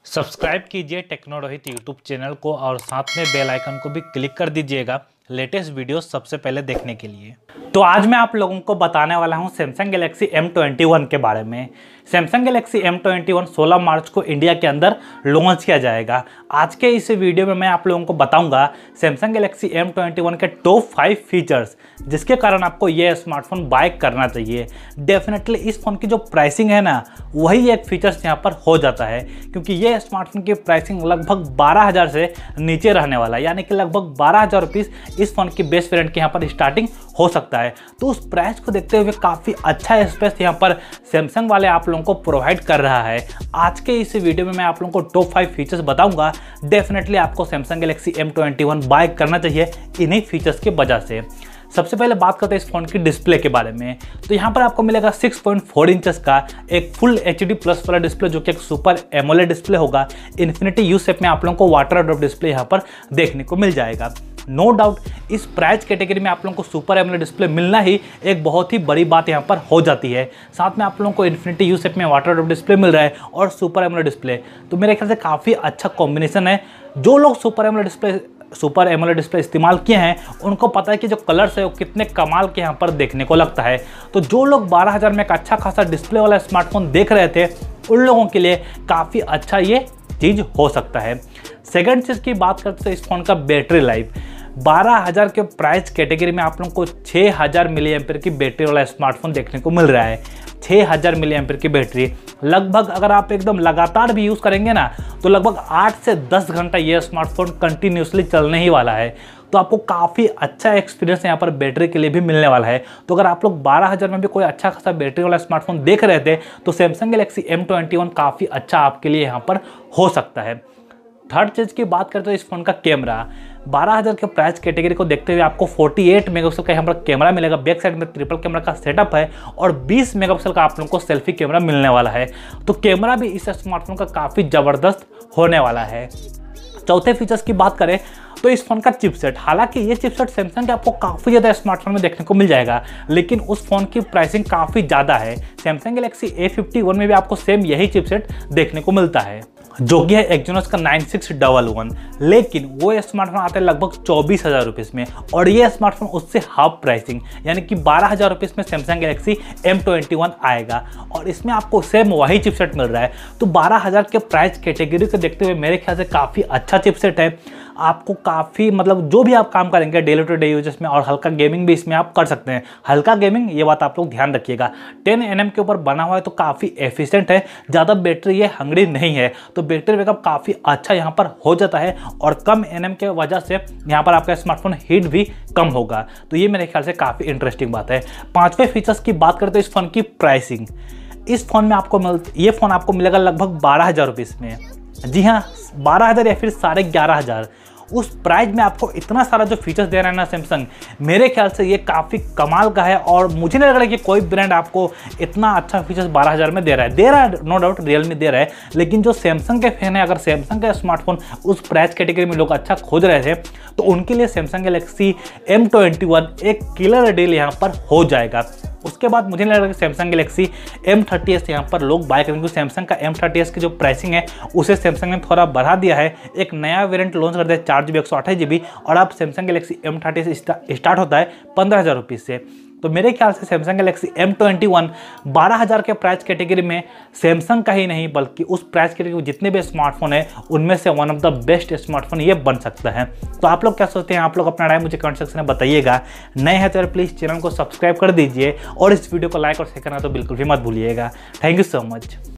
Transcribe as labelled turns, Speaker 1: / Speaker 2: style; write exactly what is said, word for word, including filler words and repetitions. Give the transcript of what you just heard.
Speaker 1: Subscribe कीजिए टेक्नोरोहित YouTube channel को और साथ में बेल आइकन को भी क्लिक कर दीजिएगा लेटेस्ट वीडियो सबसे पहले देखने के लिए। तो आज मैं आप लोगों को बताने वाला हूं Samsung Galaxy M twenty one के बारे में। Samsung Galaxy M twenty one सोलह मार्च को इंडिया के अंदर लॉन्च किया जाएगा। आज के इस वीडियो में मैं आप लोगों को बताऊंगा Samsung Galaxy M twenty one के टॉप फाइव फीचर्स जिसके कारण आपको ये स्मार्टफोन बाय करना चाहिए। डेफिनेटली इस फोन की जो प्राइसिंग है ना, वही एक फीचर्स यहाँ पर हो जाता है, क्योंकि ये स्मार्टफोन की प्राइसिंग लगभग बारह हज़ार से नीचे रहने वाला है, यानी कि लगभग बारह हज़ार रुपीज़ इस फोन की बेस वेरिएंट के यहाँ पर स्टार्टिंग हो सकता है। तो उस प्राइस को देखते हुए काफ़ी अच्छा स्पेस यहाँ पर सैमसंग वाले आप लोगों को प्रोवाइड कर रहा है। आज के इस वीडियो में मैं आप लोगों को टॉप फाइव फीचर्स बताऊंगा। डेफिनेटली आपको Samsung Galaxy M twenty one buy करना चाहिए इन्हीं फीचर्स की वजह से। सबसे पहले बात करते हैं इस फोन की डिस्प्ले के बारे में। तो यहाँ पर आपको मिलेगा सिक्स पॉइंट फोर इंचेस का एक फुल एच डी प्लस वाला डिस्प्ले, जो कि एक सुपर एमोलेड डिस्प्ले होगा। इन्फिनिटी यू शेप में आप लोगों को वाटर ड्रॉप डिस्प्ले यहाँ पर देखने को मिल जाएगा। नो डाउट इस प्राइस कैटेगरी में आप लोगों को सुपर एमोलेड डिस्प्ले मिलना ही एक बहुत ही बड़ी बात यहाँ पर हो जाती है। साथ में आप लोगों को इन्फिनिटी यू शेप में वाटर ड्रॉप डिस्प्ले मिल रहा है और सुपर एमोलेड डिस्प्ले, तो मेरे ख्याल से काफ़ी अच्छा कॉम्बिनेशन है। जो लोग super AMOLED display super AMOLED display इस्तेमाल किए हैं उनको पता है कि जो कलर्स है वो कितने कमाल के यहाँ पर देखने को लगता है। तो जो लोग बारह हज़ार में एक अच्छा खासा डिस्प्ले वाला स्मार्टफोन देख रहे थे, उन लोगों के लिए काफ़ी अच्छा ये चीज़ हो सकता है। सेकंड चीज़ की बात करते हैं इस फोन का बैटरी लाइफ। बारह हज़ार के प्राइस कैटेगरी में आप लोगों को छः हज़ार मिली एम्पेयर की बैटरी वाला स्मार्टफोन देखने को मिल रहा है। छः हज़ार मिली एम्पेयर की बैटरी लगभग अगर आप एकदम लगातार भी यूज़ करेंगे ना, तो लगभग आठ से दस घंटा ये स्मार्टफोन कंटिन्यूसली चलने ही वाला है। तो आपको काफ़ी अच्छा एक्सपीरियंस यहाँ पर बैटरी के लिए भी मिलने वाला है। तो अगर आप लोग बारह हज़ार में भी कोई अच्छा खासा बैटरी वाला स्मार्टफोन देख रहे थे, तो Samsung Galaxy M twenty one काफ़ी अच्छा आपके लिए यहाँ पर हो सकता है। थर्ड चीज़ की बात करते हैं इस फोन का कैमरा। बारह हज़ार के प्राइस कैटेगरी को देखते हुए आपको अड़तालीस मेगापिक्सल का यहाँ पर कैमरा मिलेगा। बैक साइड में ट्रिपल कैमरा का सेटअप है और बीस मेगापिक्सल का आप लोगों को सेल्फी कैमरा मिलने वाला है। तो कैमरा भी इस स्मार्टफोन का काफ़ी ज़बरदस्त होने वाला है। चौथे फीचर्स की बात करें तो इस फोन का चिपसेट, हालांकि ये चिपसेट सैमसंग के आपको काफ़ी ज़्यादा स्मार्टफोन में देखने को मिल जाएगा, लेकिन उस फोन की प्राइसिंग काफ़ी ज़्यादा है। Samsung Galaxy A fifty one में भी आपको सेम यही चिपसेट देखने को मिलता है, जो कि है एक्जिनोस का नाइन सिक्स वन वन, लेकिन वो स्मार्टफोन आता है लगभग चौबीस हज़ार रुपीज़ में और ये स्मार्टफोन उससे हाफ प्राइसिंग यानी कि बारह हज़ार रुपीज़ में Samsung Galaxy M twenty one आएगा और इसमें आपको सेम वही चिपसेट मिल रहा है। तो बारह हज़ार के प्राइस कैटेगरी को देखते हुए मेरे ख्याल से काफ़ी अच्छा चिपसेट है। आपको काफ़ी मतलब जो भी आप काम करेंगे डेली टू डे यूजेस में, और हल्का गेमिंग भी इसमें आप कर सकते हैं। हल्का गेमिंग ये बात आप लोग ध्यान रखिएगा। टेन एन एम के ऊपर बना हुआ है तो काफ़ी एफिशिएंट है, ज़्यादा बैटरी ये हंगरी नहीं है, तो बैटरी बैकअप काफ़ी अच्छा यहाँ पर हो जाता है और कम एन एम के वजह से यहाँ पर आपका स्मार्टफोन हीट भी कम होगा। तो ये मेरे ख्याल से काफ़ी इंटरेस्टिंग बात है। पाँचवें फीचर्स की बात करते हैं इस फोन की प्राइसिंग। इस फोन में आपको मिल ये फ़ोन आपको मिलेगा लगभग बारह हज़ार रुपीज़ में। जी हाँ, बारह हज़ार या फिर साढ़े ग्यारह हज़ार उस प्राइस में आपको इतना सारा जो फीचर्स दे रहा है ना सैमसंग, मेरे ख्याल से ये काफ़ी कमाल का है और मुझे नहीं लग रहा है कि कोई ब्रांड आपको इतना अच्छा फीचर्स बारह हज़ार में दे रहा है। दे रहा है नो डाउट, रियलमी दे रहा है, लेकिन जो सैमसंग के फैन है, अगर सैमसंग का स्मार्टफोन उस प्राइस कैटेगरी में लोग अच्छा खोज रहे थे, तो उनके लिए Samsung Galaxy M twenty one एक किलर डील यहाँ पर हो जाएगा। उसके बाद मुझे नहीं लग रहा कि Samsung Galaxy M thirty S यहाँ पर लोग बाय करेंगे। सैमसंग का एम थर्टी एस की जो प्राइसिंग है उसे सैमसंग ने थोड़ा बढ़ा दिया है, एक नया वेरिएंट लॉन्च कर दिया है चार जी बी एक सौ अट्ठाईस जी बी, और अब Samsung Galaxy M thirty S start होता है पंद्रह हज़ार रुपीज़ से। तो मेरे ख्याल से Samsung Galaxy M twenty one बारह हज़ार के प्राइस कैटेगरी में सैमसंग का ही नहीं बल्कि उस प्राइस कैटेगरी में जितने भी स्मार्टफोन है उनमें से one of the best smartphone ये बन सकता है। तो आप लोग क्या सोचते हैं? आप लोग अपना राय मुझे कमेंट सेक्शन में बताइएगा। नए हैं तो प्लीज़ चैनल को सब्सक्राइब कर दीजिए और इस वीडियो को लाइक और शेयर करना तो बिल्कुल भी मत भूलिएगा। Thank you so much.